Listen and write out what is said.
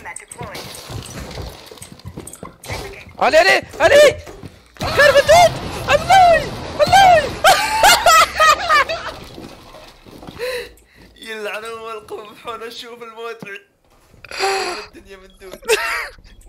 علي علي علي كان بدود الله الله يلعنون القمح وانا اشوف الموت الدنيا من دون